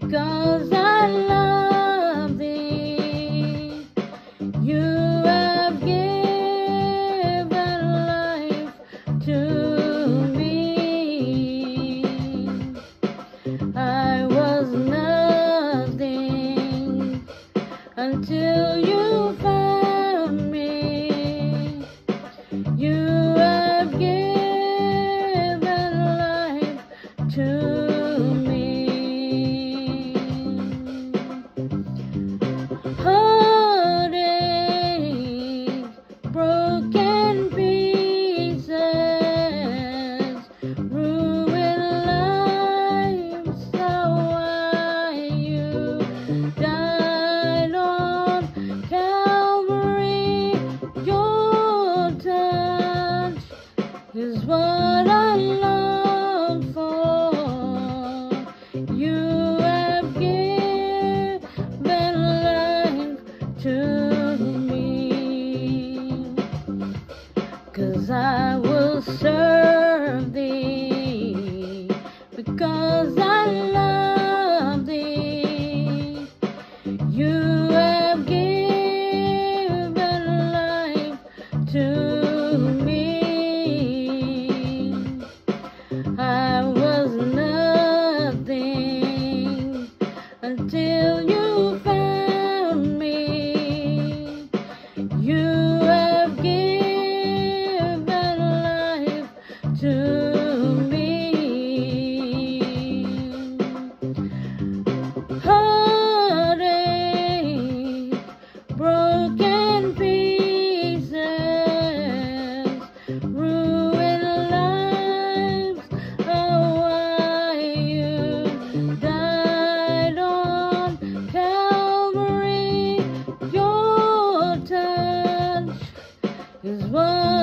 because I love thee. You have given life to me. I was nothing until you found me. You have given life to me. Heartache, broken pieces, ruined lives. How why you died on Calvary. Your touch is what I long for. You have given life to me, 'cause I will serve thee, because I love thee. You have given life to me. I was nothing until you found me. You have given life to me. Heartache, broken pieces, ruined lives. Oh, why you died on Calvary. Your touch is what